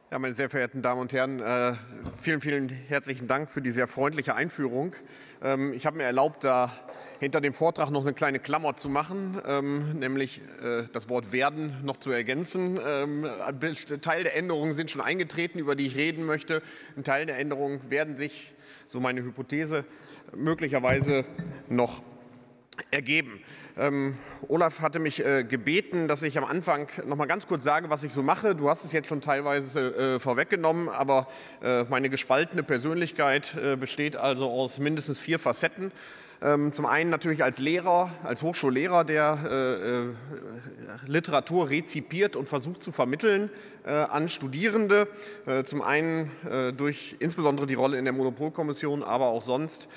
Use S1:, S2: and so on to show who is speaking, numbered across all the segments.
S1: Ja, meine sehr verehrten Damen und Herren, vielen, vielen herzlichen Dank für die sehr freundliche Einführung. Ich habe mir erlaubt, da hinter dem Vortrag noch eine kleine Klammer zu machen, nämlich das Wort werden noch zu ergänzen. Ein Teil der Änderungen sind schon eingetreten, über die ich reden möchte. Ein Teil der Änderungen werden sich, so meine Hypothese, möglicherweise noch ergeben. Olaf hatte mich gebeten, dass ich am Anfang noch mal ganz kurz sage, was ich so mache. Du hast es jetzt schon teilweise vorweggenommen, aber meine gespaltene Persönlichkeit besteht also aus mindestens 4 Facetten. Zum einen natürlich als Lehrer, als Hochschullehrer, der Literatur rezipiert und versucht zu vermitteln an Studierende. Zum einen durch insbesondere die Rolle in der Monopolkommission, aber auch sonst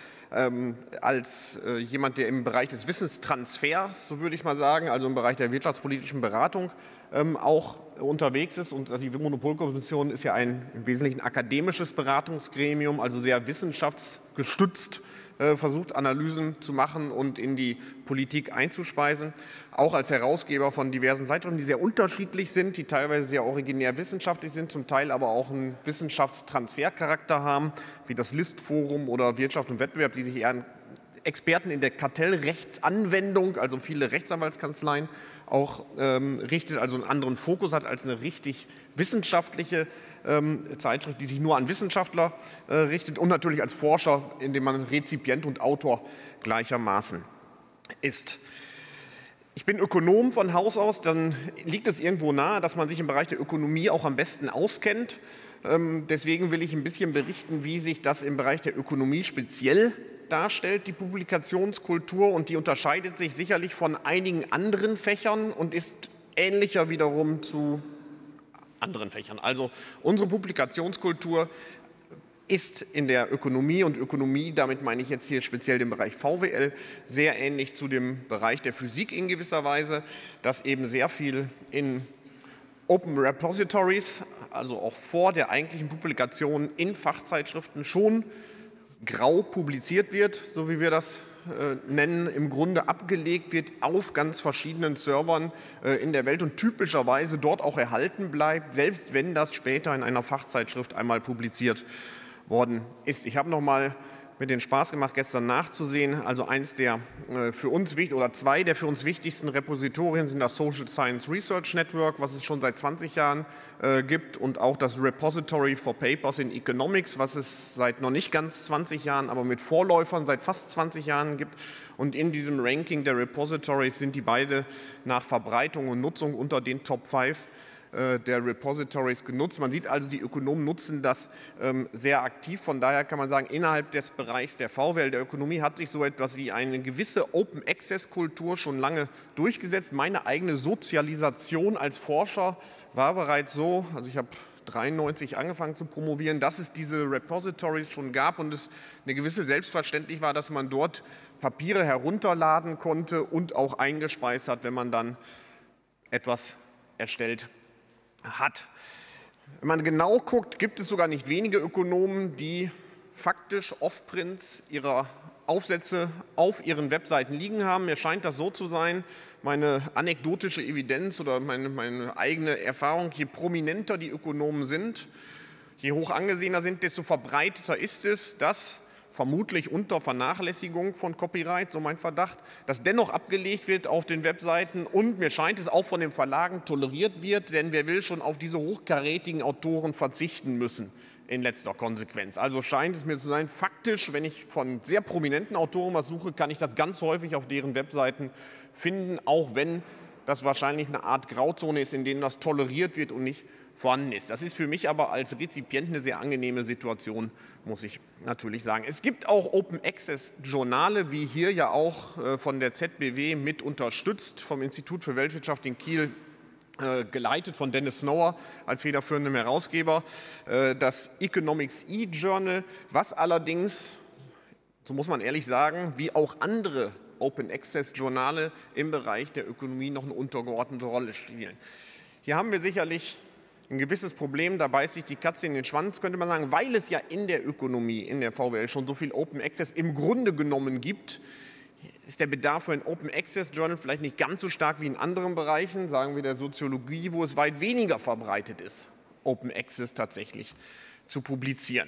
S1: als jemand, der im Bereich des Wissenstransfers, so würde ich mal sagen, also im Bereich der wirtschaftspolitischen Beratung auch unterwegs ist. Und die Monopolkommission ist ja ein im Wesentlichen akademisches Beratungsgremium, also sehr wissenschaftsgestützt versucht, Analysen zu machen und in die Politik einzuspeisen. Auch als Herausgeber von diversen Zeitschriften, die sehr unterschiedlich sind, die teilweise sehr originär wissenschaftlich sind, zum Teil aber auch einen Wissenschaftstransfercharakter haben, wie das List-Forum oder Wirtschaft und Wettbewerb, die sich eher an Experten in der Kartellrechtsanwendung, also viele Rechtsanwaltskanzleien, auch richtet, also einen anderen Fokus hat als eine richtig wissenschaftliche Zeitschrift, die sich nur an Wissenschaftler richtet, und natürlich als Forscher, indem man Rezipient und Autor gleichermaßen ist. Ich bin Ökonom von Haus aus, dann liegt es irgendwo nahe, dass man sich im Bereich der Ökonomie auch am besten auskennt. Deswegen will ich ein bisschen berichten, wie sich das im Bereich der Ökonomie speziell darstellt, die Publikationskultur, und die unterscheidet sich sicherlich von einigen anderen Fächern und ist ähnlicher wiederum zu anderen Fächern. Also unsere Publikationskultur ist in der Ökonomie, und Ökonomie, damit meine ich jetzt hier speziell den Bereich VWL, sehr ähnlich zu dem Bereich der Physik in gewisser Weise, dass eben sehr viel in Open Repositories, also auch vor der eigentlichen Publikation in Fachzeitschriften schon grau publiziert wird, so wie wir das nennen, im Grunde abgelegt wird auf ganz verschiedenen Servern in der Welt und typischerweise dort auch erhalten bleibt, selbst wenn das später in einer Fachzeitschrift einmal publiziert worden ist. Ich habe noch mal mit den Spaß gemacht, gestern nachzusehen. Also eins der für uns oder 2 der für uns wichtigsten Repositorien sind das Social Science Research Network, was es schon seit 20 Jahren gibt, und auch das Repository for Papers in Economics, was es seit noch nicht ganz 20 Jahren, aber mit Vorläufern seit fast 20 Jahren gibt. Und in diesem Ranking der Repositories sind die beide nach Verbreitung und Nutzung unter den Top 5 der Repositories genutzt. Man sieht also, die Ökonomen nutzen das sehr aktiv. Von daher kann man sagen, innerhalb des Bereichs der VWL, der Ökonomie, hat sich so etwas wie eine gewisse Open-Access-Kultur schon lange durchgesetzt. Meine eigene Sozialisation als Forscher war bereits so, also ich habe 1993 angefangen zu promovieren, dass es diese Repositories schon gab und es eine gewisse Selbstverständlichkeit war, dass man dort Papiere herunterladen konnte und auch eingespeist hat, wenn man dann etwas erstellt hat. Wenn man genau guckt, gibt es sogar nicht wenige Ökonomen, die faktisch Offprints ihrer Aufsätze auf ihren Webseiten liegen haben. Mir scheint das so zu sein, meine anekdotische Evidenz oder meine eigene Erfahrung, je prominenter die Ökonomen sind, je hoch angesehener sind, desto verbreiteter ist es, dass vermutlich unter Vernachlässigung von Copyright, so mein Verdacht, das dennoch abgelegt wird auf den Webseiten, und mir scheint es auch von den Verlagen toleriert wird, denn wer will schon auf diese hochkarätigen Autoren verzichten müssen in letzter Konsequenz. Also scheint es mir zu sein, faktisch, wenn ich von sehr prominenten Autoren was suche, kann ich das ganz häufig auf deren Webseiten finden, auch wenn das wahrscheinlich eine Art Grauzone ist, in denen das toleriert wird und nicht vorhanden ist. Das ist für mich aber als Rezipient eine sehr angenehme Situation, muss ich natürlich sagen. Es gibt auch Open-Access-Journale, wie hier ja auch von der ZBW mit unterstützt, vom Institut für Weltwirtschaft in Kiel, geleitet von Dennis Snower als federführendem Herausgeber, das Economics E-Journal, was allerdings, so muss man ehrlich sagen, wie auch andere Open-Access-Journale im Bereich der Ökonomie noch eine untergeordnete Rolle spielen. Hier haben wir sicherlich ein gewisses Problem, da beißt sich die Katze in den Schwanz, könnte man sagen, weil es ja in der Ökonomie, in der VWL schon so viel Open Access im Grunde genommen gibt, ist der Bedarf für ein Open Access Journal vielleicht nicht ganz so stark wie in anderen Bereichen, sagen wir der Soziologie, wo es weit weniger verbreitet ist, Open Access tatsächlich zu publizieren.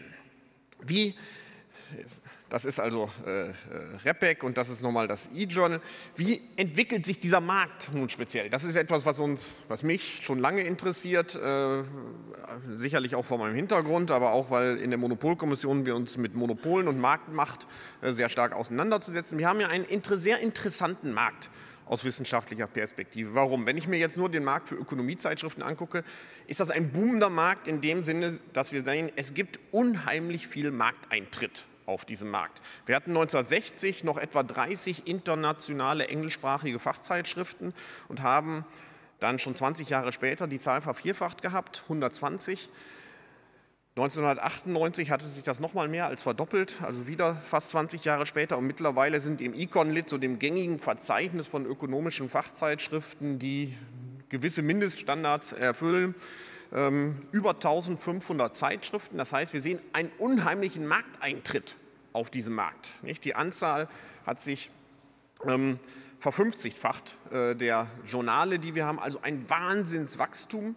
S1: Das ist also RepEc und das ist nochmal das eJournal. Wie entwickelt sich dieser Markt nun speziell? Das ist etwas, was mich schon lange interessiert, sicherlich auch vor meinem Hintergrund, aber auch, weil in der Monopolkommission wir uns mit Monopolen und Marktmacht sehr stark auseinanderzusetzen. Wir haben ja einen sehr interessanten Markt aus wissenschaftlicher Perspektive. Warum? Wenn ich mir jetzt nur den Markt für Ökonomiezeitschriften angucke, ist das ein boomender Markt in dem Sinne, dass wir sehen, es gibt unheimlich viel Markteintritt auf diesem Markt. Wir hatten 1960 noch etwa 30 internationale englischsprachige Fachzeitschriften und haben dann schon 20 Jahre später die Zahl vervierfacht gehabt, 120. 1998 hatte sich das noch mal mehr als verdoppelt, also wieder fast 20 Jahre später. Und mittlerweile sind im Econlit, so dem gängigen Verzeichnis von ökonomischen Fachzeitschriften, die gewisse Mindeststandards erfüllen, über 1500 Zeitschriften. Das heißt, wir sehen einen unheimlichen Markteintritt auf diesem Markt. Die Anzahl hat sich verfünfzigfacht der Journale, die wir haben, also ein Wahnsinnswachstum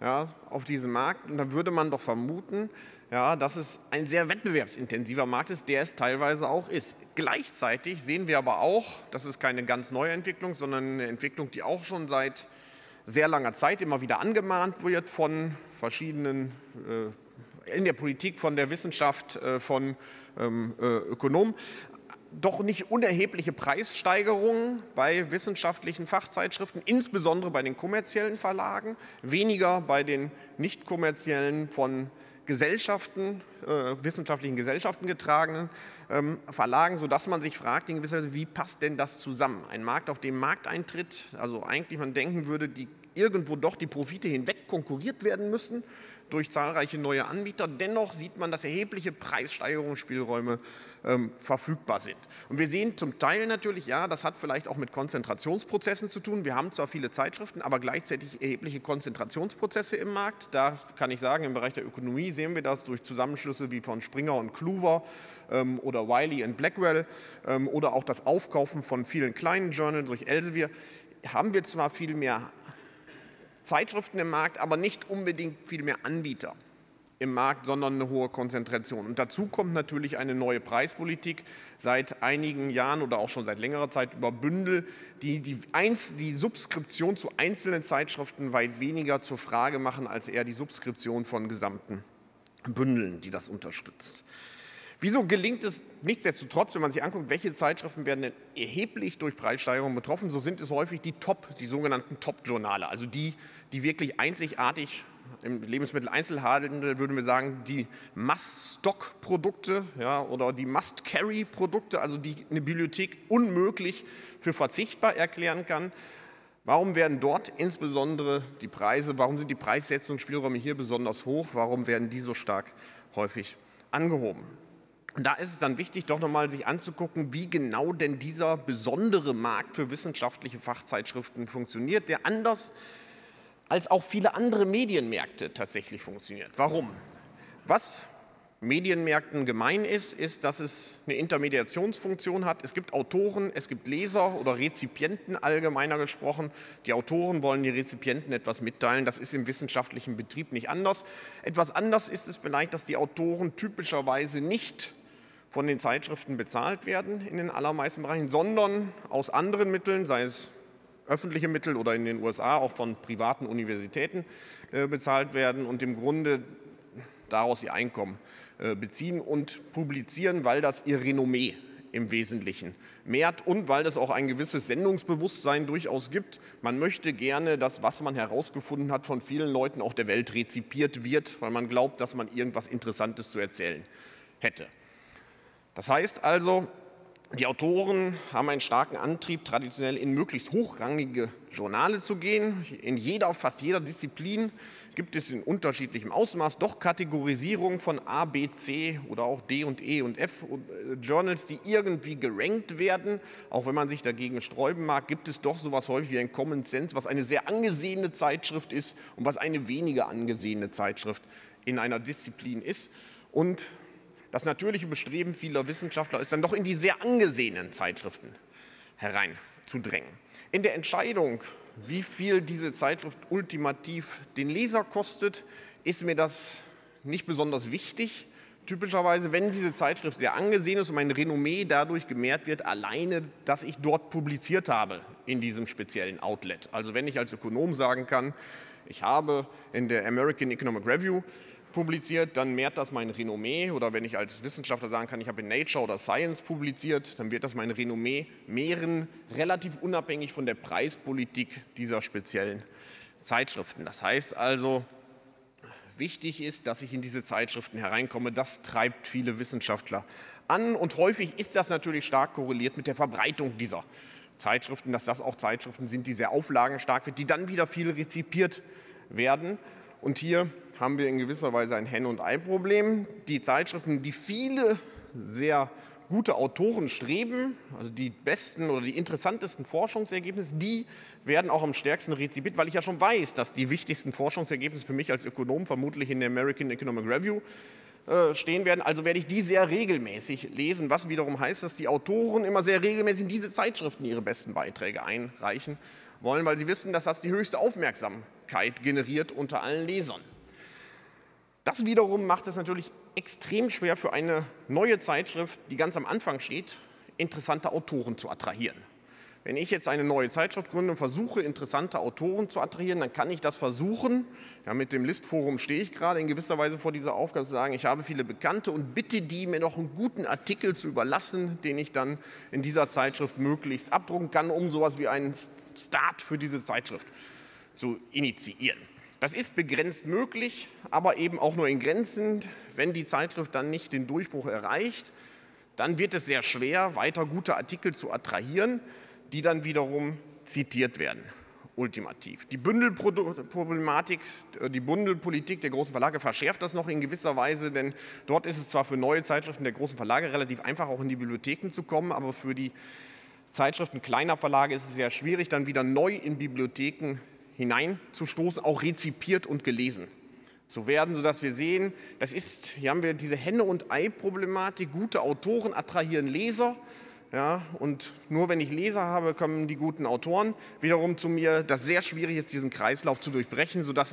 S1: auf diesem Markt. Und da würde man doch vermuten, dass es ein sehr wettbewerbsintensiver Markt ist, der es teilweise auch ist. Gleichzeitig sehen wir aber auch, das ist keine ganz neue Entwicklung, sondern eine Entwicklung, die auch schon seit sehr langer Zeit immer wieder angemahnt wird von verschiedenen, in der Politik, von der Wissenschaft, von Ökonomen, doch nicht unerhebliche Preissteigerungen bei wissenschaftlichen Fachzeitschriften, insbesondere bei den kommerziellen Verlagen, weniger bei den nicht kommerziellen von Gesellschaften, wissenschaftlichen Gesellschaften getragenen Verlagen, sodass man sich fragt, in gewisser Weise, wie passt denn das zusammen? Ein Markt, auf dem Markteintritt, also eigentlich man denken würde, die irgendwo doch die Profite hinweg konkurriert werden müssen durch zahlreiche neue Anbieter. Dennoch sieht man, dass erhebliche Preissteigerungsspielräume verfügbar sind. Und wir sehen zum Teil natürlich, ja, das hat vielleicht auch mit Konzentrationsprozessen zu tun. Wir haben zwar viele Zeitschriften, aber gleichzeitig erhebliche Konzentrationsprozesse im Markt. Da kann ich sagen, im Bereich der Ökonomie sehen wir das durch Zusammenschlüsse wie von Springer und Kluwer oder Wiley und Blackwell oder auch das Aufkaufen von vielen kleinen Journals durch Elsevier. Haben wir zwar viel mehr Zeitschriften im Markt, aber nicht unbedingt viel mehr Anbieter im Markt, sondern eine hohe Konzentration. Und dazu kommt natürlich eine neue Preispolitik seit einigen Jahren oder auch schon seit längerer Zeit über Bündel, die Subskription zu einzelnen Zeitschriften weit weniger zur Frage machen, als eher die Subskription von gesamten Bündeln, die das unterstützt. Wieso gelingt es nichtsdestotrotz, wenn man sich anguckt, welche Zeitschriften werden denn erheblich durch Preissteigerungen betroffen, so sind es häufig die sogenannten Top-Journale, also die wirklich einzigartig im Lebensmitteleinzelhandel, würden wir sagen, die Must-Stock-Produkte oder die Must-Carry-Produkte, also die eine Bibliothek unmöglich für verzichtbar erklären kann. Warum werden dort insbesondere die Preise, warum sind die Preissetzungsspielräume hier besonders hoch, warum werden die so stark häufig angehoben? Und da ist es dann wichtig, doch nochmal sich anzugucken, wie genau denn dieser besondere Markt für wissenschaftliche Fachzeitschriften funktioniert, der anders als auch viele andere Medienmärkte tatsächlich funktioniert. Warum? Was Medienmärkten gemein ist, dass es eine Intermediationsfunktion hat. Es gibt Autoren, es gibt Leser oder Rezipienten, allgemeiner gesprochen. Die Autoren wollen die Rezipienten etwas mitteilen. Das ist im wissenschaftlichen Betrieb nicht anders. Etwas anders ist es vielleicht, dass die Autoren typischerweise nicht von den Zeitschriften bezahlt werden in den allermeisten Bereichen, sondern aus anderen Mitteln, sei es öffentliche Mittel oder in den USA auch von privaten Universitäten bezahlt werden und im Grunde daraus ihr Einkommen beziehen und publizieren, weil das ihr Renommee im Wesentlichen mehrt und weil es auch ein gewisses Sendungsbewusstsein durchaus gibt. Man möchte gerne, dass was man herausgefunden hat von vielen Leuten auch der Welt rezipiert wird, weil man glaubt, dass man irgendwas Interessantes zu erzählen hätte. Das heißt also, die Autoren haben einen starken Antrieb, traditionell in möglichst hochrangige Journale zu gehen. Fast jeder Disziplin gibt es in unterschiedlichem Ausmaß doch Kategorisierungen von A, B, C oder auch D und E und F Journals, die irgendwie gerankt werden. Auch wenn man sich dagegen sträuben mag, gibt es doch sowas häufig wie ein Common Sense, was eine sehr angesehene Zeitschrift ist und was eine weniger angesehene Zeitschrift in einer Disziplin ist. Und das natürliche Bestreben vieler Wissenschaftler ist dann doch in die sehr angesehenen Zeitschriften hereinzudrängen. In der Entscheidung, wie viel diese Zeitschrift ultimativ den Leser kostet, ist mir das nicht besonders wichtig. Typischerweise, wenn diese Zeitschrift sehr angesehen ist und mein Renommee dadurch gemehrt wird, alleine, dass ich dort publiziert habe in diesem speziellen Outlet. Also wenn ich als Ökonom sagen kann, ich habe in der American Economic Review publiziert, dann mehrt das mein Renommee. Oder wenn ich als Wissenschaftler sagen kann, ich habe in Nature oder Science publiziert, dann wird das mein Renommee mehren, relativ unabhängig von der Preispolitik dieser speziellen Zeitschriften. Das heißt also, wichtig ist, dass ich in diese Zeitschriften hereinkomme. Das treibt viele Wissenschaftler an. Und häufig ist das natürlich stark korreliert mit der Verbreitung dieser Zeitschriften, dass das auch Zeitschriften sind, die sehr auflagenstark sind, die dann wieder viel rezipiert werden. Und hier haben wir in gewisser Weise ein Henne- und Ei-Problem. Die Zeitschriften, die viele sehr gute Autoren streben, also die besten oder die interessantesten Forschungsergebnisse, die werden auch am stärksten rezipiert, weil ich ja schon weiß, dass die wichtigsten Forschungsergebnisse für mich als Ökonom vermutlich in der American Economic Review stehen werden. Also werde ich die sehr regelmäßig lesen, was wiederum heißt, dass die Autoren immer sehr regelmäßig in diese Zeitschriften ihre besten Beiträge einreichen wollen, weil sie wissen, dass das die höchste Aufmerksamkeit generiert unter allen Lesern. Das wiederum macht es natürlich extrem schwer für eine neue Zeitschrift, die ganz am Anfang steht, interessante Autoren zu attrahieren. Wenn ich jetzt eine neue Zeitschrift gründe und versuche, interessante Autoren zu attrahieren, dann kann ich das versuchen. Ja, mit dem Listforum stehe ich gerade in gewisser Weise vor dieser Aufgabe zu sagen, ich habe viele Bekannte und bitte die, mir noch einen guten Artikel zu überlassen, den ich dann in dieser Zeitschrift möglichst abdrucken kann, um sowas wie einen Start für diese Zeitschrift zu initiieren. Das ist begrenzt möglich, aber eben auch nur in Grenzen. Wenn die Zeitschrift dann nicht den Durchbruch erreicht, dann wird es sehr schwer, weiter gute Artikel zu attrahieren, die dann wiederum zitiert werden, ultimativ. Die Bündelproblematik, die Bündelpolitik der großen Verlage verschärft das noch in gewisser Weise, denn dort ist es zwar für neue Zeitschriften der großen Verlage relativ einfach, auch in die Bibliotheken zu kommen, aber für die Zeitschriften kleiner Verlage ist es sehr schwierig, dann wieder neu in Bibliotheken hineinzustoßen, auch rezipiert und gelesen zu werden, sodass wir sehen, hier haben wir diese Henne- und Ei-Problematik. Gute Autoren attrahieren Leser, ja, und nur wenn ich Leser habe, kommen die guten Autoren wiederum zu mir, das sehr schwierig ist, diesen Kreislauf zu durchbrechen, sodass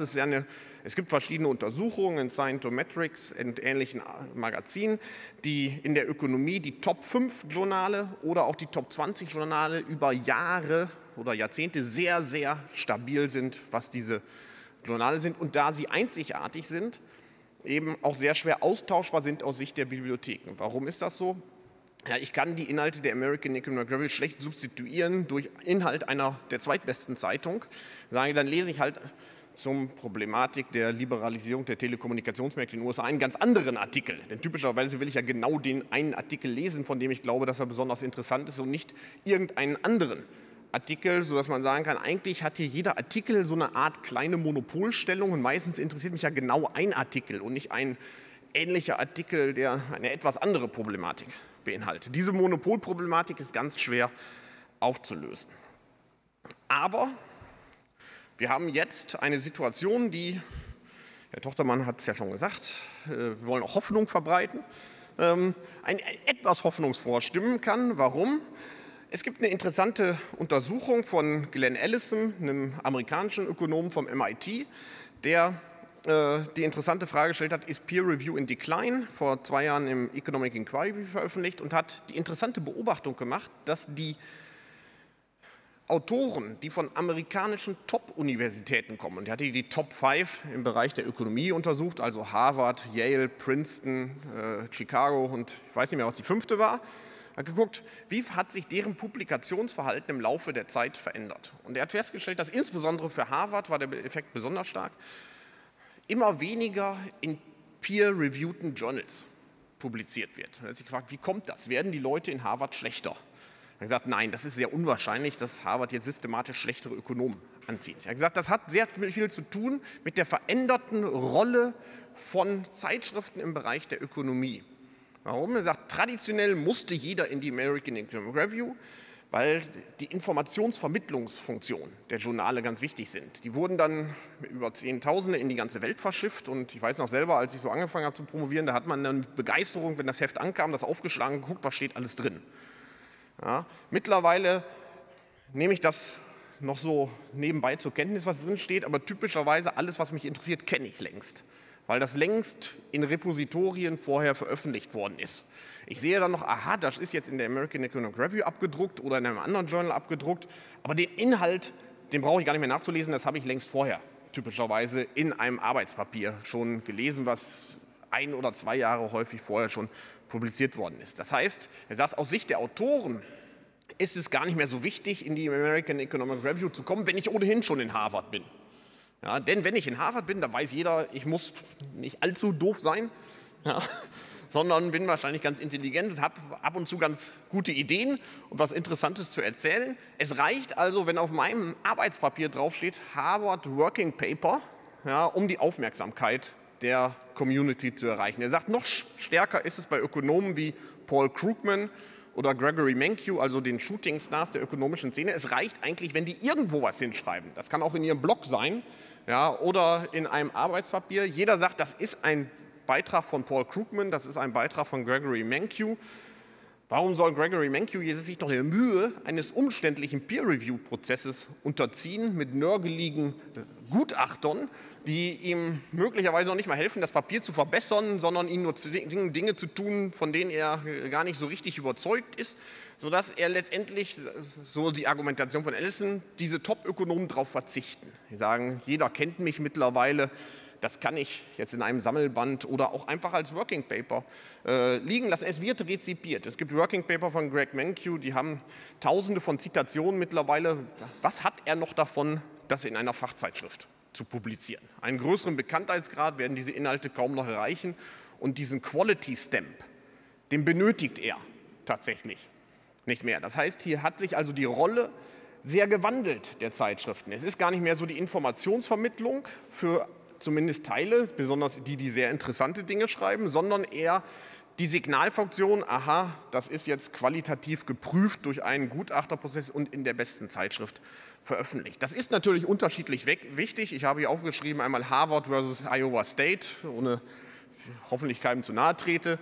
S1: es gibt verschiedene Untersuchungen in Scientometrics und ähnlichen Magazinen, die in der Ökonomie die Top 5 Journale oder auch die Top 20 Journale über Jahre oder Jahrzehnte sehr, sehr stabil sind, was diese Journale sind. Und da sie einzigartig sind, eben auch sehr schwer austauschbar sind aus Sicht der Bibliotheken. Warum ist das so? Ja, ich kann die Inhalte der American Economic Review schlecht substituieren durch Inhalt einer der zweitbesten Zeitung. Dann lese ich halt zum Problematik der Liberalisierung der Telekommunikationsmärkte in den USA einen ganz anderen Artikel. Denn typischerweise will ich ja genau den einen Artikel lesen, von dem ich glaube, dass er besonders interessant ist und nicht irgendeinen anderen Artikel, sodass man sagen kann, eigentlich hat hier jeder Artikel so eine Art kleine Monopolstellung und meistens interessiert mich ja genau ein Artikel und nicht ein ähnlicher Artikel, der eine etwas andere Problematik beinhaltet. Diese Monopolproblematik ist ganz schwer aufzulösen. Aber wir haben jetzt eine Situation, die, Herr Tochtermann hat es ja schon gesagt, wir wollen auch Hoffnung verbreiten, etwas hoffnungsfroher stimmen kann. Warum? Es gibt eine interessante Untersuchung von Glenn Ellison, einem amerikanischen Ökonomen vom MIT, der die interessante Frage gestellt hat, ist Peer Review in Decline, vor 2 Jahren im Economic Inquiry veröffentlicht und hat die interessante Beobachtung gemacht, dass die Autoren, die von amerikanischen Top-Universitäten kommen, und er hatte die Top 5 im Bereich der Ökonomie untersucht, also Harvard, Yale, Princeton, Chicago und ich weiß nicht mehr, was die 5. war, hat geguckt, wie hat sich deren Publikationsverhalten im Laufe der Zeit verändert. Und er hat festgestellt, dass insbesondere für Harvard war der Effekt besonders stark, immer weniger in peer-reviewten Journals publiziert wird. Er hat sich gefragt, wie kommt das? Werden die Leute in Harvard schlechter? Er hat gesagt, nein, das ist sehr unwahrscheinlich, dass Harvard jetzt systematisch schlechtere Ökonomen anzieht. Er hat gesagt, das hat sehr viel zu tun mit der veränderten Rolle von Zeitschriften im Bereich der Ökonomie. Warum? Er sagt, traditionell musste jeder in die American Economic Review, weil die Informationsvermittlungsfunktion der Journale ganz wichtig sind. Die wurden dann über Zehntausende in die ganze Welt verschifft und ich weiß noch selber, als ich so angefangen habe zu promovieren, da hat man dann mit Begeisterung, wenn das Heft ankam, das aufgeschlagen, geguckt, was steht alles drin. Ja, mittlerweile nehme ich das noch so nebenbei zur Kenntnis, was drin steht, aber typischerweise alles, was mich interessiert, kenne ich längst, weil das längst in Repositorien vorher veröffentlicht worden ist. Ich sehe dann noch, aha, das ist jetzt in der American Economic Review abgedruckt oder in einem anderen Journal abgedruckt, aber den Inhalt, den brauche ich gar nicht mehr nachzulesen, das habe ich längst vorher typischerweise in einem Arbeitspapier schon gelesen, was 1 oder 2 Jahre häufig vorher schon publiziert worden ist. Das heißt, er sagt, aus Sicht der Autoren ist es gar nicht mehr so wichtig, in die American Economic Review zu kommen, wenn ich ohnehin schon in Harvard bin. Ja, denn wenn ich in Harvard bin, da weiß jeder, ich muss nicht allzu doof sein, ja, sondern bin wahrscheinlich ganz intelligent und habe ab und zu ganz gute Ideen und was Interessantes zu erzählen. Es reicht also, wenn auf meinem Arbeitspapier draufsteht, Harvard Working Paper, ja, um die Aufmerksamkeit der Community zu erreichen. Er sagt, noch stärker ist es bei Ökonomen wie Paul Krugman oder Gregory Mankiw, also den Shooting-Stars der ökonomischen Szene. Es reicht eigentlich, wenn die irgendwo was hinschreiben. Das kann auch in ihrem Blog sein, ja, oder in einem Arbeitspapier. Jeder sagt, das ist ein Beitrag von Paul Krugman, das ist ein Beitrag von Gregory Mankiw. Warum soll Gregory Mankiw sich doch der Mühe eines umständlichen Peer-Review-Prozesses unterziehen mit nörgeligen Gutachtern, die ihm möglicherweise noch nicht mal helfen, das Papier zu verbessern, sondern ihm nur Dinge zu tun, von denen er gar nicht so richtig überzeugt ist, sodass er letztendlich, so die Argumentation von Allison, diese Top-Ökonomen darauf verzichten. Die sagen, jeder kennt mich mittlerweile, das kann ich jetzt in einem Sammelband oder auch einfach als Working Paper liegen lassen. Es wird rezipiert. Es gibt Working Paper von Greg Mankiw, die haben Tausende von Zitationen mittlerweile. Was hat er noch davon, das in einer Fachzeitschrift zu publizieren? Einen größeren Bekanntheitsgrad werden diese Inhalte kaum noch erreichen. Und diesen Quality Stamp, den benötigt er tatsächlich nicht mehr. Das heißt, hier hat sich also die Rolle sehr gewandelt der Zeitschriften. Es ist gar nicht mehr so die Informationsvermittlung für zumindest Teile, besonders die, die sehr interessante Dinge schreiben, sondern eher die Signalfunktion, aha, das ist jetzt qualitativ geprüft durch einen Gutachterprozess und in der besten Zeitschrift veröffentlicht. Das ist natürlich unterschiedlich wichtig. Ich habe hier aufgeschrieben, einmal Harvard versus Iowa State, ohne hoffentlich keinem zu nahe trete.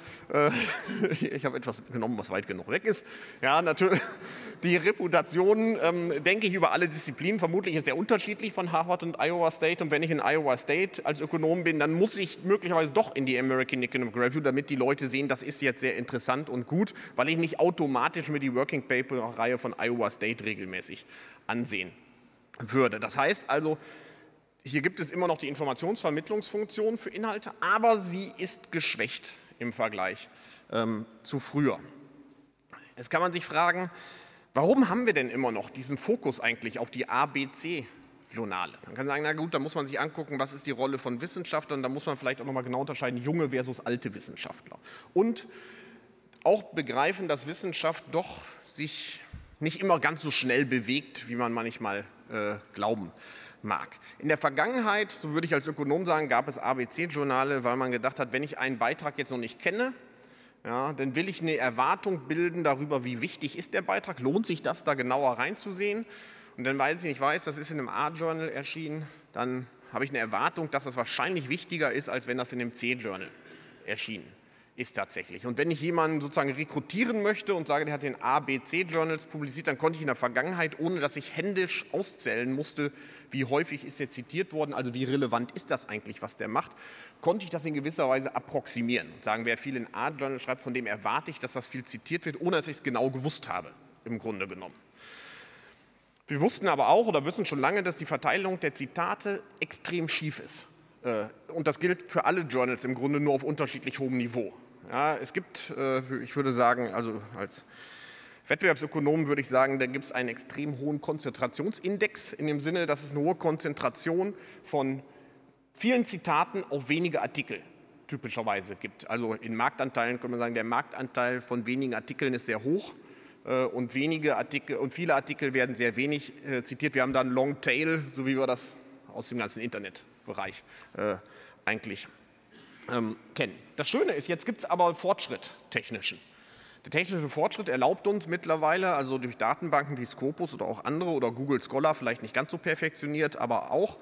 S1: Ich habe etwas genommen, was weit genug weg ist. Ja, natürlich. Die Reputation, denke ich, über alle Disziplinen vermutlich ist sehr unterschiedlich von Harvard und Iowa State. Und wenn ich in Iowa State als Ökonom bin, dann muss ich möglicherweise doch in die American Economic Review, damit die Leute sehen, das ist jetzt sehr interessant und gut, weil ich nicht automatisch mir die Working Paper-Reihe von Iowa State regelmäßig ansehen würde. Das heißt also, hier gibt es immer noch die Informationsvermittlungsfunktion für Inhalte, aber sie ist geschwächt im Vergleich zu früher. Jetzt kann man sich fragen, warum haben wir denn immer noch diesen Fokus eigentlich auf die ABC-Journale? Man kann sagen, na gut, da muss man sich angucken, was ist die Rolle von Wissenschaftlern, da muss man vielleicht auch noch mal genau unterscheiden, junge versus alte Wissenschaftler. Und auch begreifen, dass Wissenschaft doch sich nicht immer ganz so schnell bewegt, wie man manchmal glauben mag. In der Vergangenheit, so würde ich als Ökonom sagen, gab es ABC-Journale, weil man gedacht hat, wenn ich einen Beitrag jetzt noch nicht kenne, ja, dann will ich eine Erwartung bilden darüber, wie wichtig ist der Beitrag, lohnt sich das, da genauer reinzusehen. Und dann, weil ich nicht weiß, das ist in einem A-Journal erschienen, dann habe ich eine Erwartung, dass das wahrscheinlich wichtiger ist, als wenn das in einem C-Journal erschienen ist tatsächlich. Und wenn ich jemanden sozusagen rekrutieren möchte und sage, der hat den A, B, C-Journals publiziert, dann konnte ich in der Vergangenheit, ohne dass ich händisch auszählen musste, wie häufig ist er zitiert worden, also wie relevant ist das eigentlich, was der macht, konnte ich das in gewisser Weise approximieren. Sagen, wer viel in A-Journal schreibt, von dem erwarte ich, dass das viel zitiert wird, ohne dass ich es genau gewusst habe, im Grunde genommen. Wir wussten aber auch oder wissen schon lange, dass die Verteilung der Zitate extrem schief ist. Und das gilt für alle Journals im Grunde nur auf unterschiedlich hohem Niveau. Ja, es gibt, ich würde sagen, also als Wettbewerbsökonom würde ich sagen, da gibt es einen extrem hohen Konzentrationsindex in dem Sinne, dass es eine hohe Konzentration von vielen Zitaten auf wenige Artikel typischerweise gibt. Also in Marktanteilen kann man sagen, der Marktanteil von wenigen Artikeln ist sehr hoch und wenige Artikel und viele Artikel werden sehr wenig zitiert. Wir haben da einen Long Tail, so wie wir das aus dem ganzen Internetbereich eigentlich kennen. Das Schöne ist, jetzt gibt es aber Fortschritt technischen. Der technische Fortschritt erlaubt uns mittlerweile, also durch Datenbanken wie Scopus oder auch andere oder Google Scholar, vielleicht nicht ganz so perfektioniert, aber auch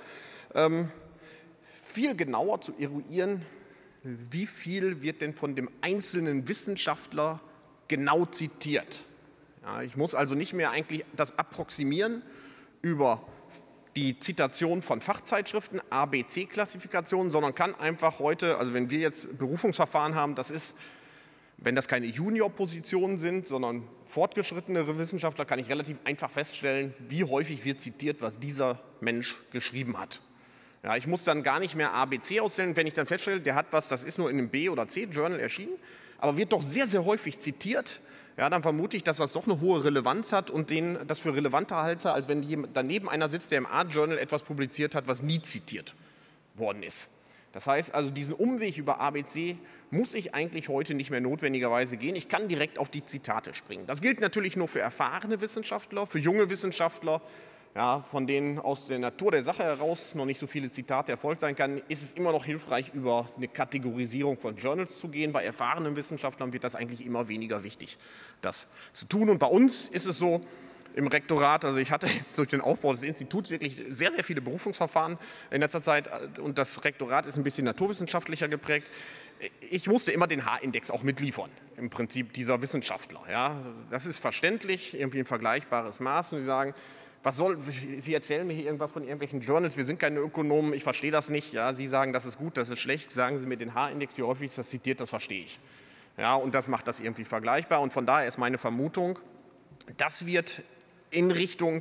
S1: viel genauer zu eruieren, wie viel wird denn von dem einzelnen Wissenschaftler genau zitiert. Ja, ich muss also nicht mehr eigentlich das approximieren, über die Zitation von Fachzeitschriften, ABC-Klassifikation, sondern kann einfach heute, also wenn wir jetzt Berufungsverfahren haben, das ist, wenn das keine Junior-Positionen sind, sondern fortgeschrittenere Wissenschaftler, kann ich relativ einfach feststellen, wie häufig wird zitiert, was dieser Mensch geschrieben hat. Ja, ich muss dann gar nicht mehr ABC auswählen, wenn ich dann feststelle, der hat was, das ist nur in einem B- oder C-Journal erschienen, aber wird doch sehr, sehr häufig zitiert, ja, dann vermute ich, dass das doch eine hohe Relevanz hat und den das für relevanter halte, als wenn daneben einer sitzt, der im A-Journal etwas publiziert hat, was nie zitiert worden ist. Das heißt also, diesen Umweg über ABC muss ich eigentlich heute nicht mehr notwendigerweise gehen. Ich kann direkt auf die Zitate springen. Das gilt natürlich nur für erfahrene Wissenschaftler, für junge Wissenschaftler, ja, von denen aus der Natur der Sache heraus noch nicht so viele Zitate erfolgt sein kann, ist es immer noch hilfreich, über eine Kategorisierung von Journals zu gehen. Bei erfahrenen Wissenschaftlern wird das eigentlich immer weniger wichtig, das zu tun. Und bei uns ist es so, im Rektorat, also ich hatte jetzt durch den Aufbau des Instituts wirklich sehr, sehr viele Berufungsverfahren in letzter Zeit und das Rektorat ist ein bisschen naturwissenschaftlicher geprägt. Ich musste immer den H-Index auch mitliefern, im Prinzip dieser Wissenschaftler. Ja. Das ist verständlich, irgendwie ein vergleichbares Maß und Sie sagen, Sie erzählen mir hier irgendwas von irgendwelchen Journals, wir sind keine Ökonomen, ich verstehe das nicht. Ja. Sie sagen, das ist gut, das ist schlecht, sagen Sie mir den H-Index, wie häufig ist das zitiert, das verstehe ich. Ja, und das macht das irgendwie vergleichbar und von daher ist meine Vermutung, das wird in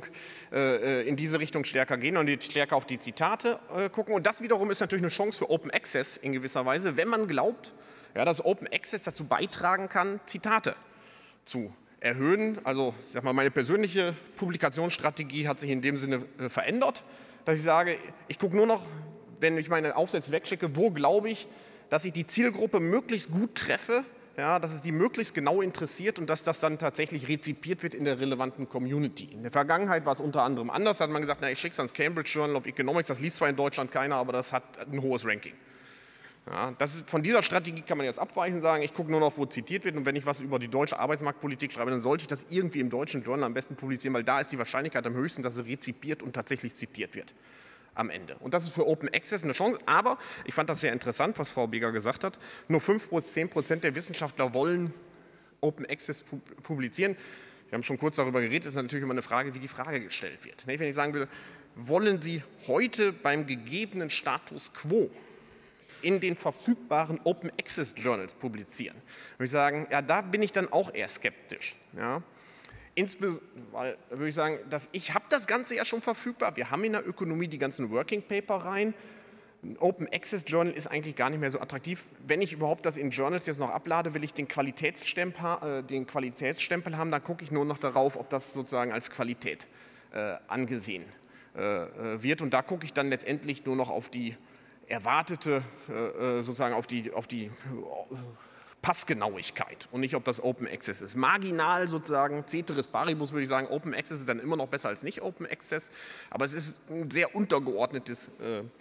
S1: diese Richtung stärker gehen und stärker auf die Zitate gucken. Und das wiederum ist natürlich eine Chance für Open Access in gewisser Weise, wenn man glaubt, ja, dass Open Access dazu beitragen kann, Zitate zu erhöhen. Also ich sag mal, meine persönliche Publikationsstrategie hat sich in dem Sinne verändert, dass ich sage, ich gucke nur noch, wenn ich meine Aufsätze wegschicke, wo glaube ich, dass ich die Zielgruppe möglichst gut treffe, ja, dass es die möglichst genau interessiert und dass das dann tatsächlich rezipiert wird in der relevanten Community. In der Vergangenheit war es unter anderem anders, da hat man gesagt, na, ich schicke es ans Cambridge Journal of Economics, das liest zwar in Deutschland keiner, aber das hat ein hohes Ranking. Ja, von dieser Strategie kann man jetzt abweichen und sagen, ich gucke nur noch, wo zitiert wird und wenn ich was über die deutsche Arbeitsmarktpolitik schreibe, dann sollte ich das irgendwie im deutschen Journal am besten publizieren, weil da ist die Wahrscheinlichkeit am höchsten, dass es rezipiert und tatsächlich zitiert wird am Ende. Und das ist für Open Access eine Chance, aber ich fand das sehr interessant, was Frau Beger gesagt hat, nur 5–10% der Wissenschaftler wollen Open Access publizieren. Wir haben schon kurz darüber geredet, ist natürlich immer eine Frage, wie die Frage gestellt wird. Wenn ich sagen würde, wollen Sie heute beim gegebenen Status quo in den verfügbaren Open Access Journals publizieren, würde ich sagen, ja, da bin ich dann auch eher skeptisch. Ja. Insbesondere würde ich sagen, ich habe das Ganze ja schon verfügbar. Wir haben in der Ökonomie die ganzen Working Paper rein. Ein Open Access Journal ist eigentlich gar nicht mehr so attraktiv. Wenn ich überhaupt das in Journals jetzt noch ablade, will ich den Qualitätsstempel haben, dann gucke ich nur noch darauf, ob das sozusagen als Qualität angesehen wird. Und da gucke ich dann letztendlich nur noch auf die erwartete, sozusagen auf die Passgenauigkeit und nicht, ob das Open Access ist. Marginal sozusagen, ceteris paribus würde ich sagen, Open Access ist dann immer noch besser als nicht Open Access, aber es ist ein sehr untergeordnetes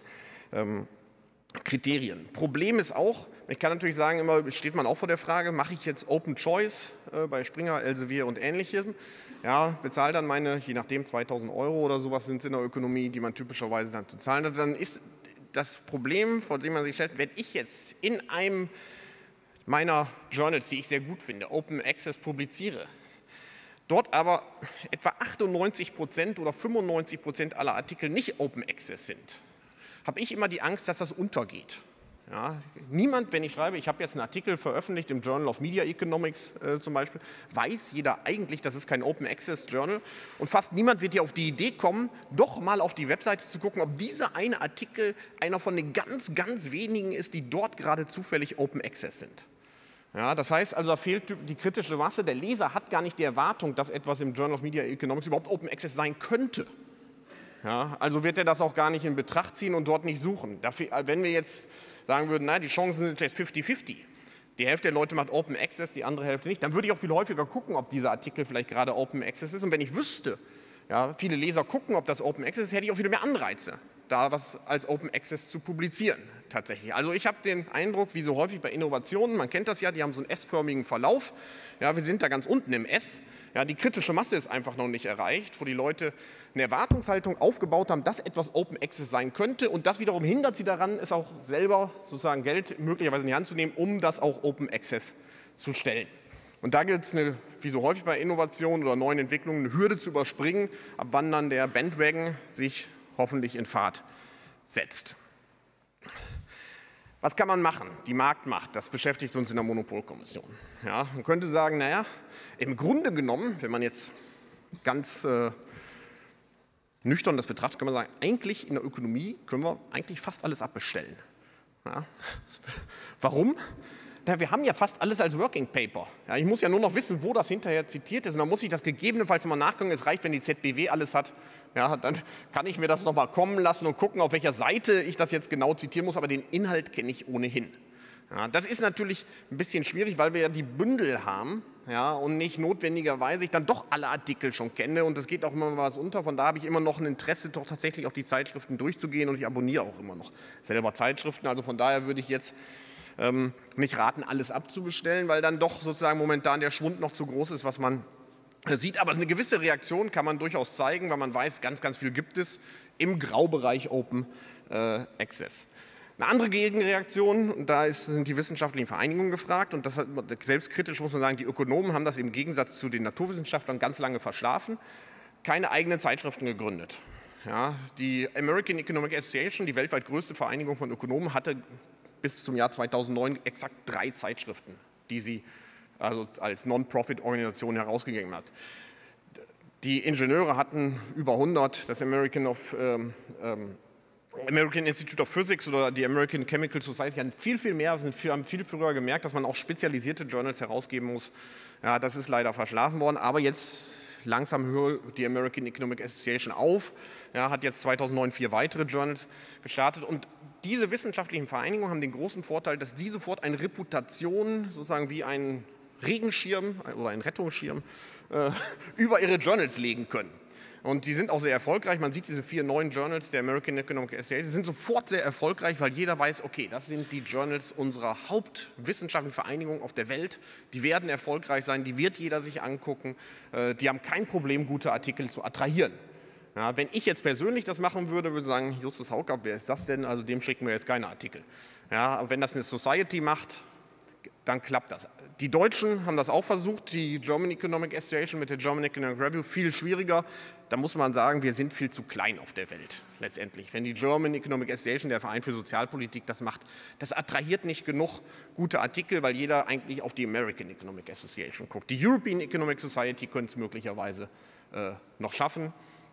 S1: Kriterien. Problem ist auch, ich kann natürlich sagen, immer steht man auch vor der Frage, mache ich jetzt Open Choice bei Springer, Elsevier und Ähnlichem, ja, bezahle dann meine, je nachdem 2.000 € oder sowas sind es in der Ökonomie, die man typischerweise dann zu zahlen hat, dann ist das Problem, vor dem man sich stellt, wenn ich jetzt in einem meiner Journals, die ich sehr gut finde, Open Access publiziere, dort aber etwa 98% oder 95% aller Artikel nicht Open Access sind, habe ich immer die Angst, dass das untergeht. Ja, niemand, wenn ich schreibe, ich habe jetzt einen Artikel veröffentlicht im Journal of Media Economics zum Beispiel, weiß jeder eigentlich, das ist kein Open Access Journal und fast niemand wird hier auf die Idee kommen, doch mal auf die Webseite zu gucken, ob dieser eine Artikel einer von den ganz, ganz wenigen ist, die dort gerade zufällig Open Access sind. Ja, das heißt also, da fehlt die kritische Masse. Der Leser hat gar nicht die Erwartung, dass etwas im Journal of Media Economics überhaupt Open Access sein könnte. Ja, also wird er das auch gar nicht in Betracht ziehen und dort nicht suchen. Dafür, wenn wir jetzt sagen würden, na, die Chancen sind jetzt 50-50, die Hälfte der Leute macht Open Access, die andere Hälfte nicht, dann würde ich auch viel häufiger gucken, ob dieser Artikel vielleicht gerade Open Access ist. Und wenn ich wüsste, ja, viele Leser gucken, ob das Open Access ist, hätte ich auch wieder mehr Anreize, da was als Open Access zu publizieren tatsächlich. Also ich habe den Eindruck, wie so häufig bei Innovationen, man kennt das ja, die haben so einen S-förmigen Verlauf. Ja, wir sind da ganz unten im S. Ja, die kritische Masse ist einfach noch nicht erreicht, wo die Leute eine Erwartungshaltung aufgebaut haben, dass etwas Open Access sein könnte. Und das wiederum hindert sie daran, es auch selber sozusagen Geld möglicherweise in die Hand zu nehmen, um das auch Open Access zu stellen. Und da gilt es, wie so häufig bei Innovationen oder neuen Entwicklungen, eine Hürde zu überspringen, ab wann dann der Bandwagon sich hoffentlich in Fahrt setzt. Was kann man machen? Die Marktmacht, das beschäftigt uns in der Monopolkommission. Ja, man könnte sagen, naja, im Grunde genommen, wenn man jetzt ganz nüchtern das betrachtet, kann man sagen, eigentlich in der Ökonomie können wir eigentlich fast alles abbestellen. Ja. Warum? Ja, wir haben ja fast alles als Working Paper. Ja, ich muss ja nur noch wissen, wo das hinterher zitiert ist. Und dann muss ich das gegebenenfalls nochmal nachgucken. Es reicht, wenn die ZBW alles hat. Ja, dann kann ich mir das nochmal kommen lassen und gucken, auf welcher Seite ich das jetzt genau zitieren muss. Aber den Inhalt kenne ich ohnehin. Ja, das ist natürlich ein bisschen schwierig, weil wir ja die Bündel haben, ja, und nicht notwendigerweise ich dann doch alle Artikel schon kenne. Und es geht auch immer mal was unter. Von da habe ich immer noch ein Interesse, doch tatsächlich auch die Zeitschriften durchzugehen. Und ich abonniere auch immer noch selber Zeitschriften. Also von daher würde ich jetzt nicht raten, alles abzubestellen, weil dann doch sozusagen momentan der Schwund noch zu groß ist, was man sieht. Aber eine gewisse Reaktion kann man durchaus zeigen, weil man weiß, ganz, ganz viel gibt es im Graubereich Open Access. Eine andere Gegenreaktion, und da sind die wissenschaftlichen Vereinigungen gefragt, und das hat, selbstkritisch muss man sagen, die Ökonomen haben das im Gegensatz zu den Naturwissenschaftlern ganz lange verschlafen, keine eigenen Zeitschriften gegründet. Ja, die American Economic Association, die weltweit größte Vereinigung von Ökonomen, hatte bis zum Jahr 2009 exakt 3 Zeitschriften, die sie also als Non-Profit-Organisation herausgegeben hat. Die Ingenieure hatten über 100, das American Institute of Physics oder die American Chemical Society hatten viel, viel mehr, haben viel früher gemerkt, dass man auch spezialisierte Journals herausgeben muss. Ja, das ist leider verschlafen worden, aber jetzt langsam hört die American Economic Association auf, ja, hat jetzt 2009 4 weitere Journals gestartet und diese wissenschaftlichen Vereinigungen haben den großen Vorteil, dass sie sofort eine Reputation, sozusagen wie ein Regenschirm oder ein Rettungsschirm, über ihre Journals legen können. Und die sind auch sehr erfolgreich. Man sieht diese 4 neuen Journals der American Economic Association, die sind sofort sehr erfolgreich, weil jeder weiß, okay, das sind die Journals unserer hauptwissenschaftlichen Vereinigung auf der Welt. Die werden erfolgreich sein, die wird jeder sich angucken. Die haben kein Problem, gute Artikel zu attrahieren. Ja, wenn ich jetzt persönlich das machen würde, würde ich sagen, Justus Haukapp, wer ist das denn? Also dem schicken wir jetzt keine Artikel. Ja, aber wenn das eine Society macht, dann klappt das. Die Deutschen haben das auch versucht, die German Economic Association mit der German Economic Review, viel schwieriger. Da muss man sagen, wir sind viel zu klein auf der Welt letztendlich. Wenn die German Economic Association, der Verein für Sozialpolitik, das macht, das attrahiert nicht genug gute Artikel, weil jeder eigentlich auf die American Economic Association guckt. Die European Economic Society könnte es möglicherweise noch schaffen.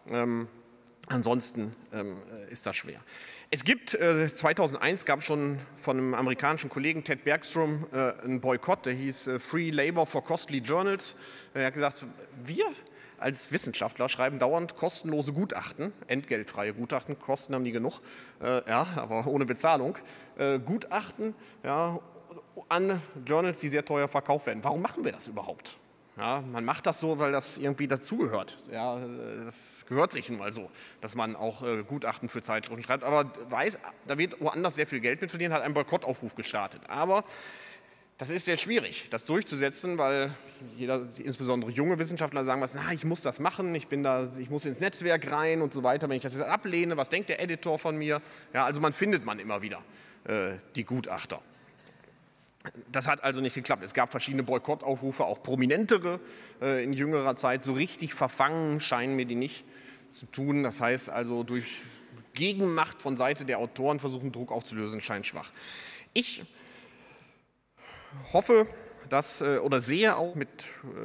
S1: Ansonsten ist das schwer. Es gibt, 2001 gab es schon von einem amerikanischen Kollegen, Ted Bergstrom, einen Boykott, der hieß Free Labor for Costly Journals. Er hat gesagt, wir als Wissenschaftler schreiben dauernd kostenlose Gutachten, entgeltfreie Gutachten, Kosten haben die genug, ja, aber ohne Bezahlung, Gutachten, ja, an Journals, die sehr teuer verkauft werden. Warum machen wir das überhaupt? Ja, man macht das so, weil das irgendwie dazugehört. Ja, das gehört sich nun mal so, dass man auch Gutachten für Zeitschriften schreibt. Aber weiß, da wird woanders sehr viel Geld mit verdient, hat einen Boykottaufruf gestartet. Aber das ist sehr schwierig, das durchzusetzen, weil insbesondere junge Wissenschaftler sagen, na, ich muss das machen, ich muss ins Netzwerk rein und so weiter. Wenn ich das jetzt ablehne, was denkt der Editor von mir? Ja, also man findet immer wieder die Gutachter. Das hat also nicht geklappt. Es gab verschiedene Boykottaufrufe, auch prominentere in jüngerer Zeit. So richtig verfangen scheinen mir die nicht zu tun. Das heißt also, durch Gegenmacht von Seite der Autoren versuchen, Druck aufzulösen, scheint schwach. Ich hoffe, dass, oder sehe auch mit,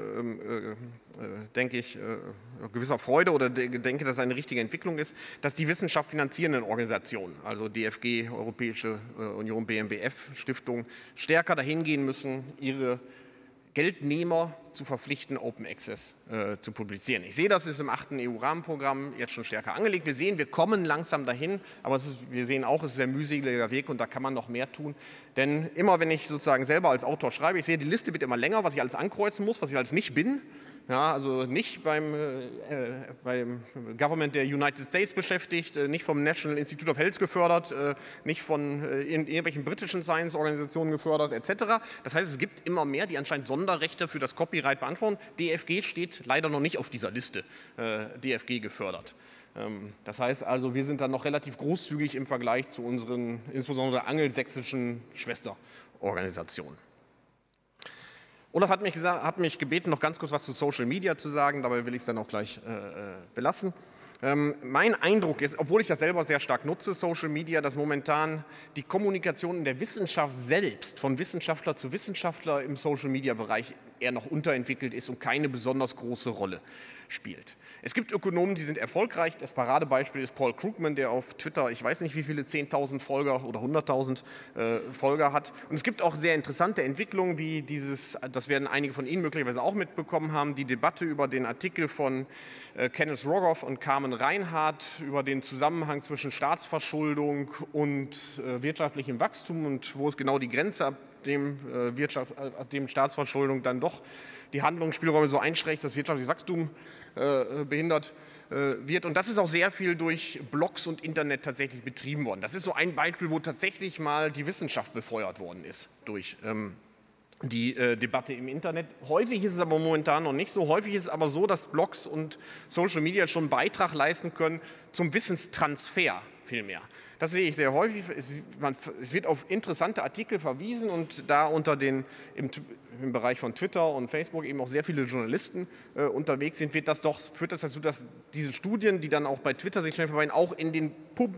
S1: denke ich, gewisser Freude oder denke, dass es eine richtige Entwicklung ist, dass die Wissenschaft finanzierenden Organisationen, also DFG, Europäische Union, BMBF, Stiftung, stärker dahin gehen müssen, ihre Geldnehmer zu verpflichten, Open Access zu publizieren. Ich sehe, das ist im 8. EU-Rahmenprogramm jetzt schon stärker angelegt. Wir sehen, wir kommen langsam dahin, aber wir sehen auch, es ist ein mühseliger Weg und da kann man noch mehr tun. Denn immer, wenn ich sozusagen selber als Autor schreibe, ich sehe, die Liste wird immer länger, was ich alles ankreuzen muss, was ich alles nicht bin. Ja, also nicht beim Government der United States beschäftigt, nicht vom National Institute of Health gefördert, nicht von irgendwelchen britischen Science-Organisationen gefördert, etc. Das heißt, es gibt immer mehr, die anscheinend Sonderrechte für das Copyright beanspruchen. DFG steht leider noch nicht auf dieser Liste, DFG gefördert. Das heißt also, wir sind dann noch relativ großzügig im Vergleich zu unseren, insbesondere angelsächsischen Schwesterorganisationen. Olaf hat mich gebeten, noch ganz kurz was zu Social Media zu sagen, dabei will ich es dann auch gleich belassen. Mein Eindruck ist, obwohl ich das selber sehr stark nutze, Social Media, dass momentan die Kommunikation in der Wissenschaft selbst, von Wissenschaftler zu Wissenschaftler im Social Media Bereich eher noch unterentwickelt ist und keine besonders große Rolle spielt. Es gibt Ökonomen, die sind erfolgreich. Das Paradebeispiel ist Paul Krugman, der auf Twitter, ich weiß nicht wie viele 10.000 Folger oder 100.000 Folger hat. Und es gibt auch sehr interessante Entwicklungen, wie das werden einige von Ihnen möglicherweise auch mitbekommen haben, die Debatte über den Artikel von Kenneth Rogoff und Carmen Reinhardt über den Zusammenhang zwischen Staatsverschuldung und wirtschaftlichem Wachstum und wo ist genau die Grenze, ab dem Staatsverschuldung dann doch die Handlungsspielräume so einschränkt, dass wirtschaftliches Wachstum behindert wird. Und das ist auch sehr viel durch Blogs und Internet tatsächlich betrieben worden. Das ist so ein Beispiel, wo tatsächlich mal die Wissenschaft befeuert worden ist durch die Debatte im Internet. Häufig ist es aber momentan noch nicht so. Häufig ist es aber so, dass Blogs und Social Media schon einen Beitrag leisten können zum Wissenstransfer vielmehr. Das sehe ich sehr häufig. Es wird auf interessante Artikel verwiesen und da im Bereich von Twitter und Facebook eben auch sehr viele Journalisten unterwegs sind, führt das dazu, dass diese Studien, die dann auch bei Twitter sich schnell verbreiten, auch in den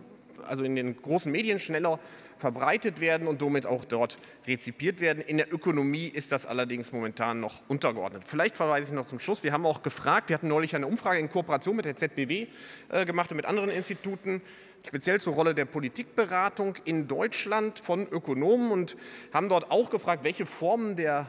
S1: großen Medien schneller verbreitet werden und somit auch dort rezipiert werden. In der Ökonomie ist das allerdings momentan noch untergeordnet. Vielleicht verweise ich noch zum Schluss. Wir haben auch gefragt, wir hatten neulich eine Umfrage in Kooperation mit der ZBW gemacht und mit anderen Instituten, speziell zur Rolle der Politikberatung in Deutschland von Ökonomen und haben dort auch gefragt, welche Formen der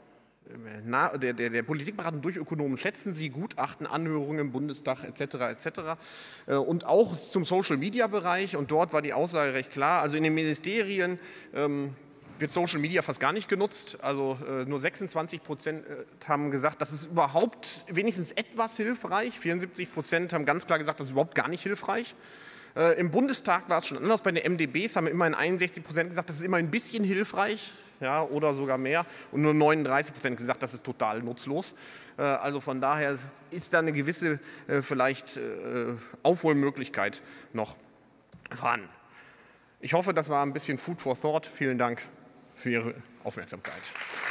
S1: Politikberatung durch Ökonomen schätzen Sie, Gutachten, Anhörungen im Bundestag etc. etc. Und auch zum Social-Media-Bereich. Und dort war die Aussage recht klar. Also in den Ministerien wird Social Media fast gar nicht genutzt. Also nur 26% haben gesagt, das ist überhaupt wenigstens etwas hilfreich. 74% haben ganz klar gesagt, das ist überhaupt gar nicht hilfreich. Im Bundestag war es schon anders. Bei den MdBs haben immerhin 61% gesagt, das ist immer ein bisschen hilfreich. Ja, oder sogar mehr und nur 39% gesagt, das ist total nutzlos. Also von daher ist da eine gewisse vielleicht Aufholmöglichkeit noch vorhanden. Ich hoffe, das war ein bisschen Food for Thought. Vielen Dank für Ihre Aufmerksamkeit.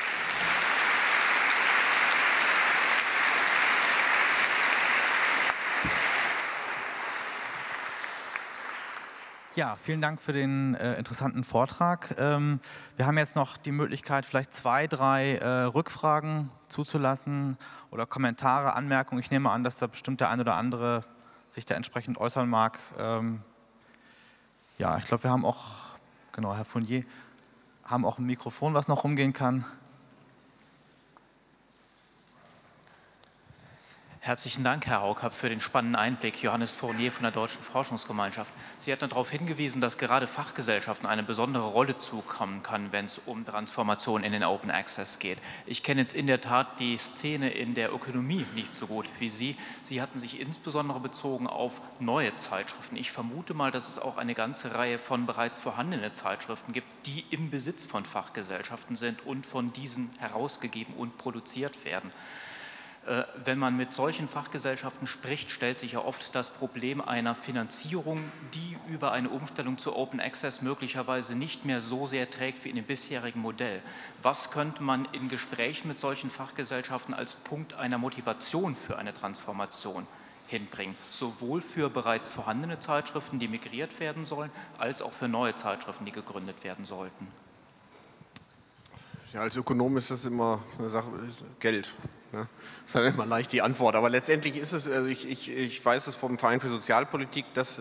S2: Ja, vielen Dank für den interessanten Vortrag. Wir haben jetzt noch die Möglichkeit, vielleicht 2, 3 Rückfragen zuzulassen oder Kommentare, Anmerkungen. Ich nehme an, dass da bestimmt der ein oder andere sich da entsprechend äußern mag. Ja, ich glaube, wir haben auch, genau, Herr Fournier, haben auch ein Mikrofon, was noch rumgehen kann.
S3: Herzlichen Dank, Herr Haukapp, für den spannenden Einblick. Johannes Fournier von der Deutschen Forschungsgemeinschaft. Sie hatten darauf hingewiesen, dass gerade Fachgesellschaften eine besondere Rolle zukommen kann, wenn es um Transformation in den Open Access geht. Ich kenne jetzt in der Tat die Szene in der Ökonomie nicht so gut wie Sie. Sie hatten sich insbesondere bezogen auf neue Zeitschriften. Ich vermute mal, dass es auch eine ganze Reihe von bereits vorhandenen Zeitschriften gibt, die im Besitz von Fachgesellschaften sind und von diesen herausgegeben und produziert werden. Wenn man mit solchen Fachgesellschaften spricht, stellt sich ja oft das Problem einer Finanzierung, die über eine Umstellung zu Open Access möglicherweise nicht mehr so sehr trägt wie in dem bisherigen Modell. Was könnte man in Gesprächen mit solchen Fachgesellschaften als Punkt einer Motivation für eine Transformation hinbringen? Sowohl für bereits vorhandene Zeitschriften, die migriert werden sollen, als auch für neue Zeitschriften, die gegründet werden sollten.
S1: Ja, als Ökonom ist das immer eine Sache, Geld. Ne? Das ist dann immer leicht die Antwort. Aber letztendlich ist es, also ich weiß es vom Verein für Sozialpolitik, dass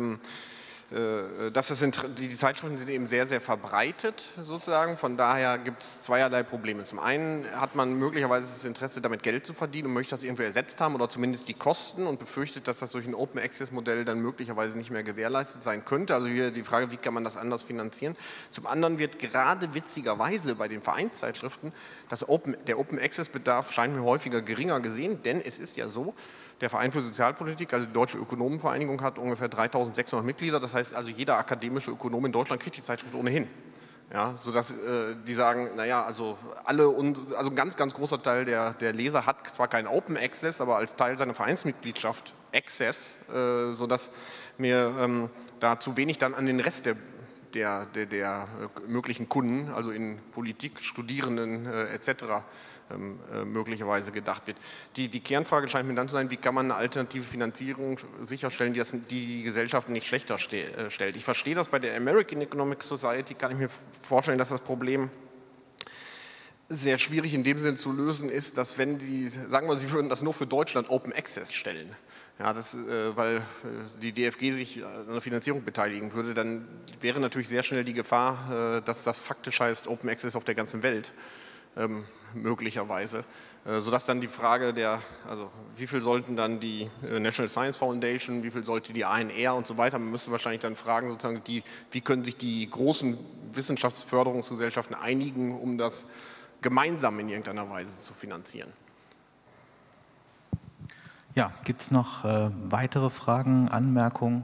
S1: die Zeitschriften sind eben sehr, sehr verbreitet sozusagen. Von daher gibt es zweierlei Probleme. Zum einen hat man möglicherweise das Interesse, damit Geld zu verdienen und möchte das irgendwie ersetzt haben oder zumindest die Kosten und befürchtet, dass das durch ein Open Access Modell dann möglicherweise nicht mehr gewährleistet sein könnte. Also hier die Frage, wie kann man das anders finanzieren? Zum anderen wird gerade witzigerweise bei den Vereinszeitschriften der Open Access Bedarf scheint mir häufiger geringer gesehen, denn es ist ja so, der Verein für Sozialpolitik, also die Deutsche Ökonomenvereinigung, hat ungefähr 3.600 Mitglieder. Das heißt also, jeder akademische Ökonom in Deutschland kriegt die Zeitschrift ohnehin. Ja, sodass die sagen, naja, also ein ganz, ganz großer Teil der Leser hat zwar keinen Open Access, aber als Teil seiner Vereinsmitgliedschaft Access, sodass mir da zu wenig dann an den Rest der der möglichen Kunden, also in Politik, Studierenden etc. Möglicherweise gedacht wird. Die Kernfrage scheint mir dann zu sein, wie kann man eine alternative Finanzierung sicherstellen, die die Gesellschaften nicht schlechter stellt. Ich verstehe das bei der American Economic Society, kann ich mir vorstellen, dass das Problem sehr schwierig in dem Sinne zu lösen ist, dass wenn sagen wir, Sie würden das nur für Deutschland Open Access stellen, ja, weil die DFG sich an der Finanzierung beteiligen würde, dann wäre natürlich sehr schnell die Gefahr, dass das faktisch heißt Open Access auf der ganzen Welt. Möglicherweise, sodass dann die Frage also wie viel sollten dann die National Science Foundation, wie viel sollte die ANR und so weiter, man müsste wahrscheinlich dann fragen, sozusagen wie können sich die großen Wissenschaftsförderungsgesellschaften einigen, um das gemeinsam in irgendeiner Weise zu finanzieren.
S2: Ja, gibt es noch weitere Fragen, Anmerkungen?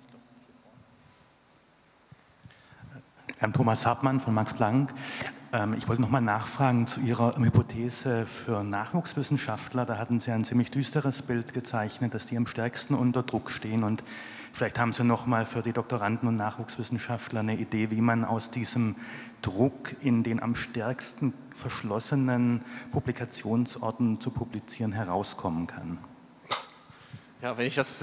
S4: Thomas Hartmann von Max Planck. Ich wollte noch mal nachfragen zu Ihrer Hypothese für Nachwuchswissenschaftler. Da hatten Sie ein ziemlich düsteres Bild gezeichnet, dass die am stärksten unter Druck stehen. Und vielleicht haben Sie noch mal für die Doktoranden und Nachwuchswissenschaftler eine Idee, wie man aus diesem Druck in den am stärksten verschlossenen Publikationsorten zu publizieren herauskommen kann.
S1: Ja, wenn ich das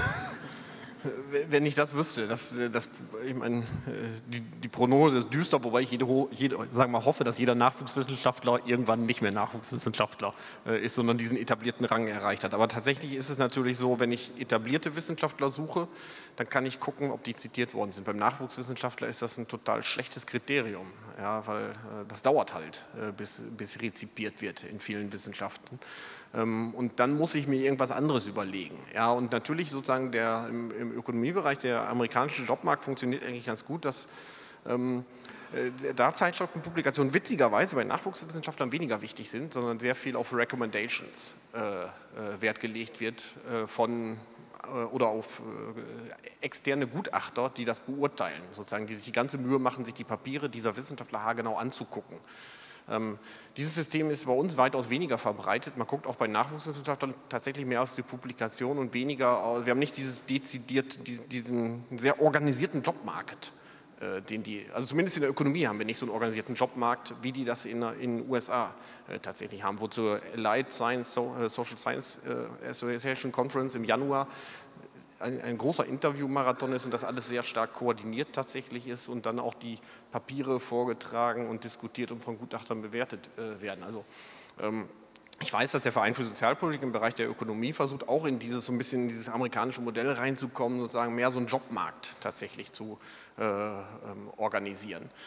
S1: wüsste, ich meine, die Prognose ist düster, wobei ich sagen wir, hoffe, dass jeder Nachwuchswissenschaftler irgendwann nicht mehr Nachwuchswissenschaftler ist, sondern diesen etablierten Rang erreicht hat. Aber tatsächlich ist es natürlich so, wenn ich etablierte Wissenschaftler suche, dann kann ich gucken, ob die zitiert worden sind. Beim Nachwuchswissenschaftler ist das ein total schlechtes Kriterium, ja, weil das dauert halt, bis rezipiert wird in vielen Wissenschaften. Und dann muss ich mir irgendwas anderes überlegen. Ja, und natürlich sozusagen im Ökonomiebereich, der amerikanische Jobmarkt funktioniert eigentlich ganz gut, dass da Zeitschriftenpublikationen witzigerweise bei Nachwuchswissenschaftlern weniger wichtig sind, sondern sehr viel auf Recommendations Wert gelegt wird oder auf externe Gutachter, die das beurteilen, sozusagen, die sich die ganze Mühe machen, sich die Papiere dieser Wissenschaftler haargenau anzugucken. Dieses System ist bei uns weitaus weniger verbreitet. Man guckt auch bei Nachwuchswissenschaftlern tatsächlich mehr aus der Publikation und weniger, wir haben nicht diesen sehr organisierten Jobmarkt, also zumindest in der Ökonomie haben wir nicht so einen organisierten Jobmarkt, wie die das in den USA tatsächlich haben, wo zur Allied Social Science Association Conference im Januar ein großer Interviewmarathon ist und das alles sehr stark koordiniert tatsächlich ist und dann auch die Papiere vorgetragen und diskutiert und von Gutachtern bewertet werden. Also ich weiß, dass der Verein für Sozialpolitik im Bereich der Ökonomie versucht, auch in so ein bisschen in dieses amerikanische Modell reinzukommen, sozusagen mehr so einen Jobmarkt tatsächlich zu organisieren.